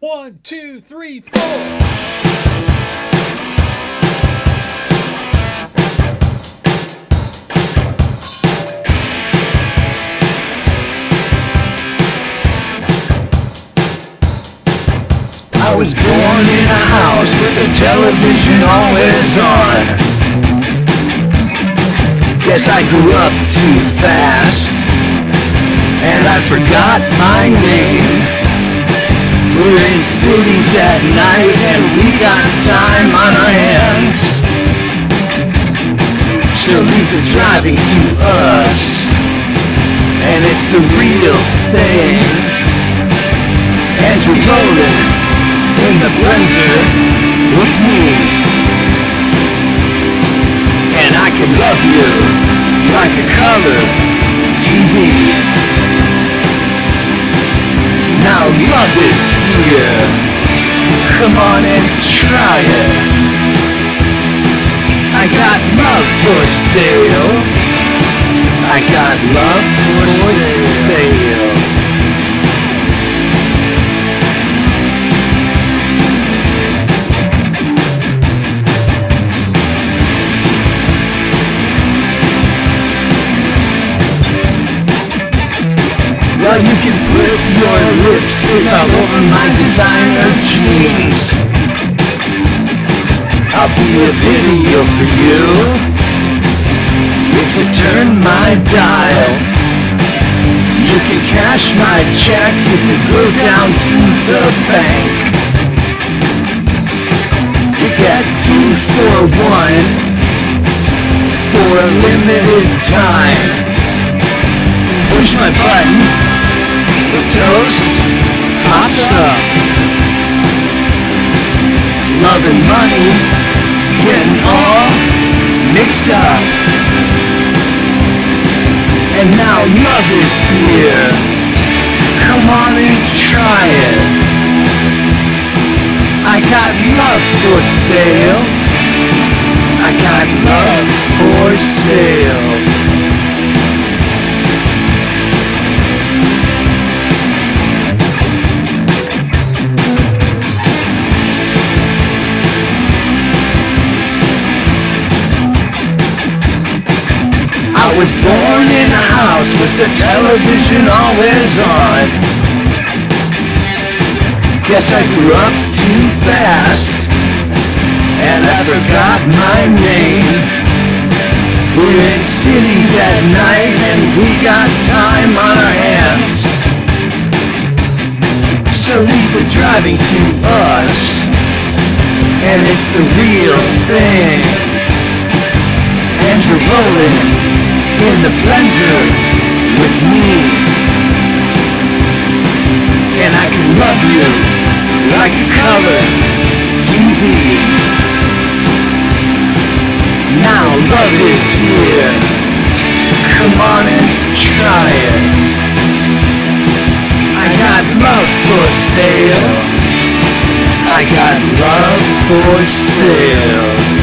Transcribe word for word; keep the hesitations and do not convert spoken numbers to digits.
One, two, three, four. I was born in a house with the television always on. Guess I grew up too fast, and I forgot my name. We're in cities at night and we got time on our hands. So leave the driving to us, and it's the real thing. And you're rolling in the blender with me, and I can love you like a color T V. Now love is here, come on and try it. I got love for sale, I got love for sale. Well, you can put your lipstick all over my designer jeans. I'll be a video for you if you turn my dial. You can cash my check if you go down to the bank. You get two for one for a limited time. Push my button, the toast pops up. Love and money getting all mixed up. And now love is here, come on and try it. I got love for sale, I got love for sale. I was born in a house with the television always on. Guess I grew up too fast, and I forgot my name. We're in cities at night and we got time on our hands. So leave the driving to us, and it's the real thing. And you're rolling in the blender with me, and I can love you like a color T V. Now love is here, come on and try it. I got love for sale, I got love for sale.